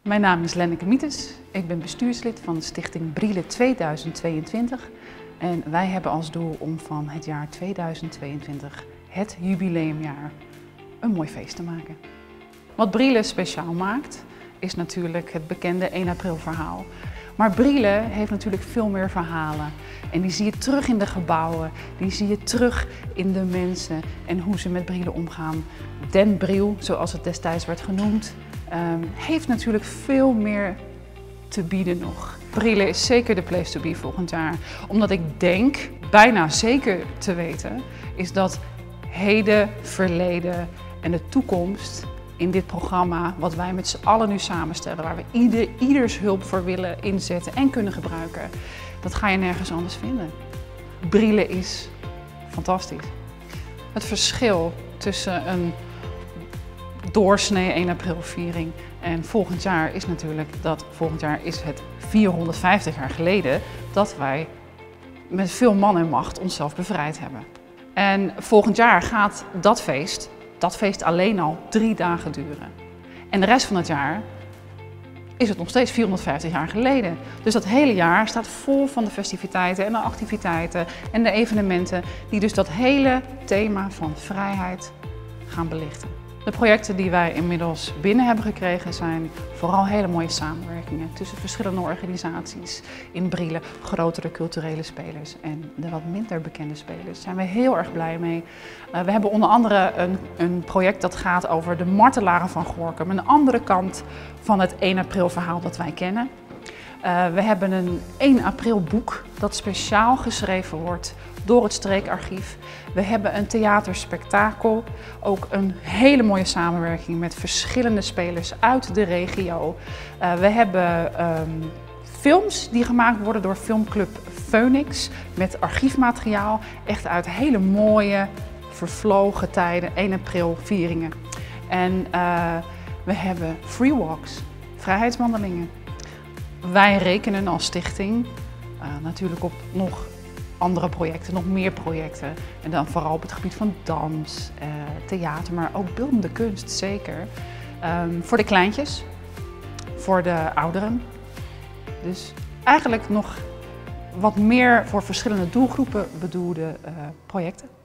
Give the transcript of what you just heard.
Mijn naam is Lenneke Mietes. Ik ben bestuurslid van de stichting Brielle 2022. En wij hebben als doel om van het jaar 2022, het jubileumjaar, een mooi feest te maken. Wat Brielle speciaal maakt, is natuurlijk het bekende 1 april verhaal. Maar Brielle heeft natuurlijk veel meer verhalen. En die zie je terug in de gebouwen, die zie je terug in de mensen en hoe ze met Brielle omgaan. Den Briel, zoals het destijds werd genoemd, heeft natuurlijk veel meer te bieden nog. Brielle is zeker de place to be volgend jaar. Omdat ik denk, bijna zeker te weten, is dat heden, verleden en de toekomst in dit programma, wat wij met z'n allen nu samenstellen, waar we ieders hulp voor willen inzetten en kunnen gebruiken, dat ga je nergens anders vinden. Brielle is fantastisch. Het verschil tussen een doorsnee 1 april viering en volgend jaar is natuurlijk dat volgend jaar is het 450 jaar geleden dat wij met veel man en macht onszelf bevrijd hebben. En volgend jaar gaat dat feest alleen al 3 dagen duren. En de rest van het jaar is het nog steeds 450 jaar geleden. Dus dat hele jaar staat vol van de festiviteiten en de activiteiten en de evenementen die dus dat hele thema van vrijheid gaan belichten. De projecten die wij inmiddels binnen hebben gekregen zijn vooral hele mooie samenwerkingen tussen verschillende organisaties in Brielle, grotere culturele spelers en de wat minder bekende spelers. Daar zijn we heel erg blij mee. We hebben onder andere een project dat gaat over de martelaren van Gorinchem, een andere kant van het 1 april verhaal dat wij kennen. We hebben een 1 april boek dat speciaal geschreven wordt door het streekarchief. We hebben een theaterspektakel, ook een hele mooie samenwerking met verschillende spelers uit de regio. We hebben films die gemaakt worden door filmclub Phoenix met archiefmateriaal, echt uit hele mooie, vervlogen tijden, 1 april vieringen. En we hebben free walks, vrijheidswandelingen. Wij rekenen als stichting natuurlijk op nog andere projecten, nog meer projecten. En dan vooral op het gebied van dans, theater, maar ook beeldende kunst, zeker. Voor de kleintjes, voor de ouderen. Dus eigenlijk nog wat meer voor verschillende doelgroepen bedoelde projecten.